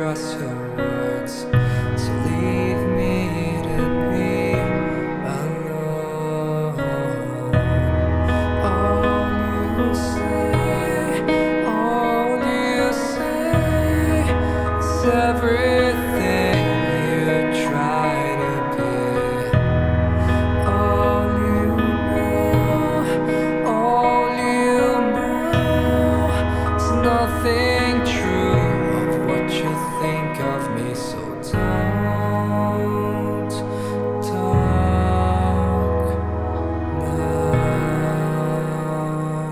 trust your words, so leave me to be alone. All you say is everything you try to be. All you know is nothing true of what you think of me, so don't talk now.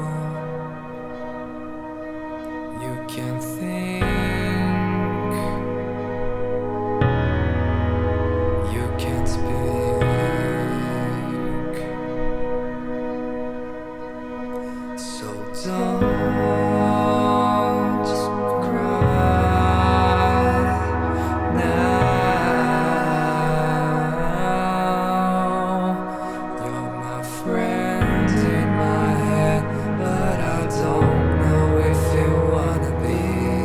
You can think, you can't speak, so don't cry now. You're my friend in my head, but I don't know if you wanna be.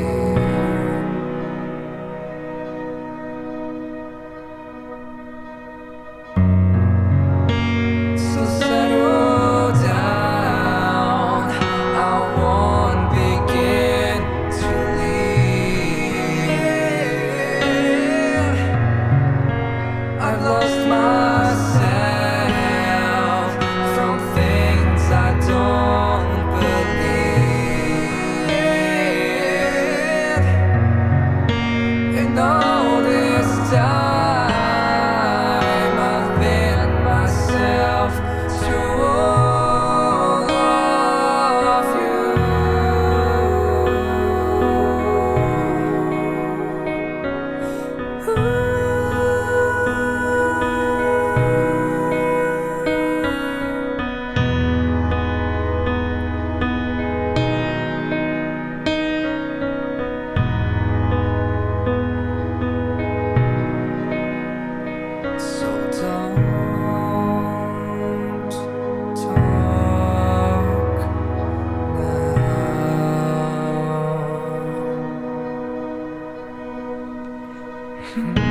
So settle down, I won't begin to leave. I've lost myself from things I don't believe. And all this time I've been myself to all of you. So don't talk now.